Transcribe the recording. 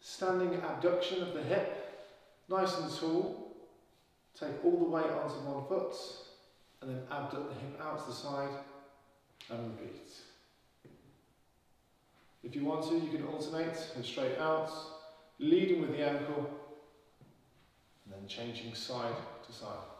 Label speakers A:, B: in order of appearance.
A: Standing abduction of the hip, nice and tall. Take all the weight onto one foot and then abduct the hip out to the side and repeat. If you want to, you can alternate and straight out, leading with the ankle and then changing side to side.